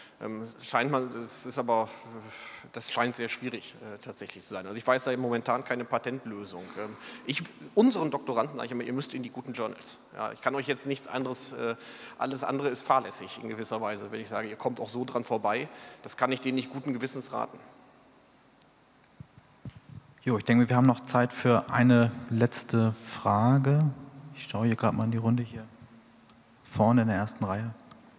S1: Das scheint sehr schwierig tatsächlich zu sein. Also ich weiß da momentan keine Patentlösung. Unseren Doktoranden sage ich immer, ihr müsst in die guten Journals. Ja, ich kann euch jetzt nichts anderes, alles andere ist fahrlässig in gewisser Weise, wenn ich sage, ihr kommt auch so dran vorbei. Das kann ich denen nicht guten Gewissens raten.
S2: Jo, ich denke, wir haben noch Zeit für eine letzte Frage. Ich schaue hier gerade mal in die Runde hier. Vorne in der ersten Reihe.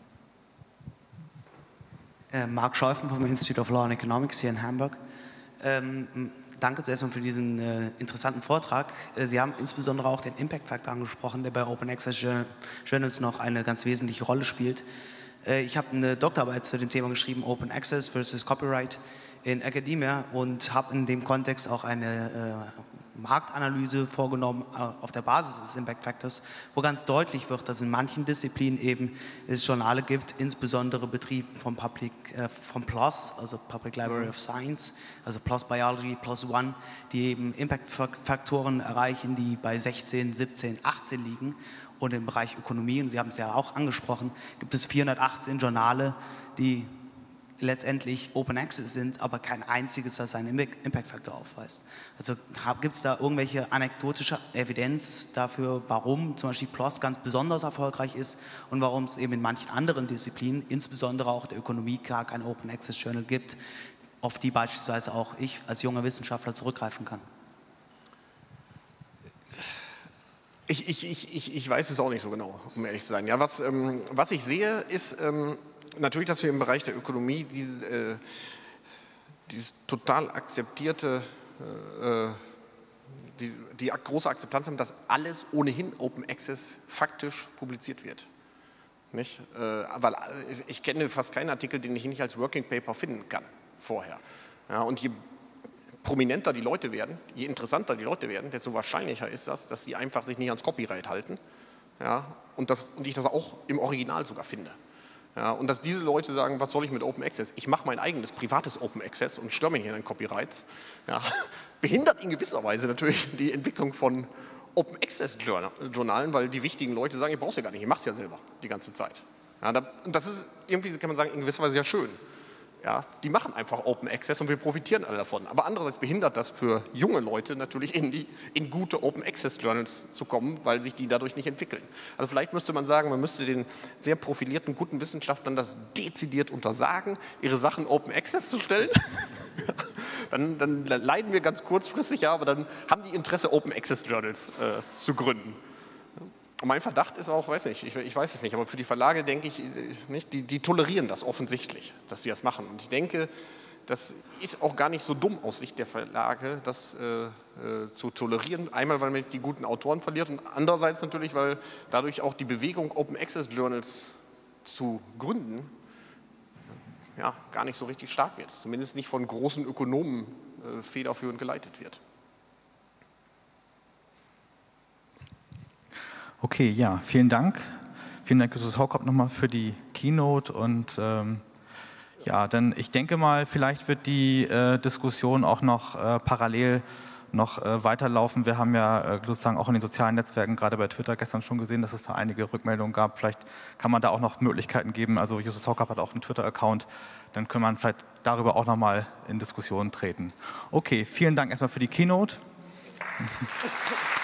S5: Marc Scheufen vom Institute of Law and Economics hier in Hamburg. Danke zuerst mal für diesen interessanten Vortrag. Sie haben insbesondere auch den Impact Factor angesprochen, der bei Open Access Journals noch eine ganz wesentliche Rolle spielt. Ich habe eine Doktorarbeit zu dem Thema geschrieben, Open Access versus Copyright in Academia, und habe in dem Kontext auch eine Marktanalyse vorgenommen auf der Basis des Impact Factors, wo ganz deutlich wird, dass in manchen Disziplinen eben es Journale gibt, insbesondere betrieben vom PLOS, also Public Library of Science, also PLOS Biology, PLOS One, die eben Impact-Faktoren erreichen, die bei 16, 17, 18 liegen. Und im Bereich Ökonomie, und Sie haben es ja auch angesprochen, gibt es 418 Journale, die letztendlich Open Access sind, aber kein einziges, das einen Impact-Faktor aufweist. Also gibt es da irgendwelche anekdotische Evidenz dafür, warum zum Beispiel PLOS ganz besonders erfolgreich ist und warum es eben in manchen anderen Disziplinen, insbesondere auch der Ökonomie, gar kein Open Access Journal gibt, auf die beispielsweise auch ich als junger Wissenschaftler zurückgreifen kann?
S1: Ich weiß es auch nicht so genau, um ehrlich zu sein. Ja, was ich sehe, ist natürlich, dass wir im Bereich der Ökonomie dieses total akzeptierte, die große Akzeptanz haben, dass alles ohnehin Open Access faktisch publiziert wird. Nicht? Weil ich kenne fast keinen Artikel, den ich nicht als Working Paper finden kann vorher. Ja, und je prominenter die Leute werden, je interessanter die Leute werden, desto wahrscheinlicher ist das, dass sie einfach sich nicht ans Copyright halten. Ja, und ich das auch im Original sogar finde. Ja, und dass diese Leute sagen, was soll ich mit Open Access? Ich mache mein eigenes privates Open Access und störe mich nicht an den Copyrights. Ja, behindert in gewisser Weise natürlich die Entwicklung von Open Access Journalen, weil die wichtigen Leute sagen, ich brauche es ja gar nicht, ich mache es ja selber die ganze Zeit. Ja, und das ist irgendwie, kann man sagen, in gewisser Weise ja schön. Ja, die machen einfach Open Access und wir profitieren alle davon. Aber andererseits behindert das für junge Leute natürlich in gute Open Access Journals zu kommen, weil sich die dadurch nicht entwickeln. Also vielleicht müsste man sagen, man müsste den sehr profilierten, guten Wissenschaftlern das dezidiert untersagen, ihre Sachen Open Access zu stellen. Dann leiden wir ganz kurzfristig, ja, aber dann haben die Interesse, Open Access Journals zu gründen. Und mein Verdacht ist auch, weiß nicht, ich weiß es nicht, aber für die Verlage denke ich, nicht, die tolerieren das offensichtlich, dass sie das machen. Und ich denke, das ist auch gar nicht so dumm aus Sicht der Verlage, das zu tolerieren. Einmal, weil man die guten Autoren verliert und andererseits natürlich, weil dadurch auch die Bewegung Open Access Journals zu gründen, ja, gar nicht so richtig stark wird. Zumindest nicht von großen Ökonomen federführend geleitet wird.
S2: Okay, ja, vielen Dank. Vielen Dank, Justus Haukapp, nochmal für die Keynote. Und ja, dann ich denke mal, vielleicht wird die Diskussion auch noch parallel noch weiterlaufen. Wir haben ja sozusagen auch in den sozialen Netzwerken, gerade bei Twitter gestern schon gesehen, dass es da einige Rückmeldungen gab. Vielleicht kann man da auch noch Möglichkeiten geben. Also Justus Haukapp hat auch einen Twitter-Account. Dann kann man vielleicht darüber auch nochmal in Diskussionen treten. Okay, vielen Dank erstmal für die Keynote.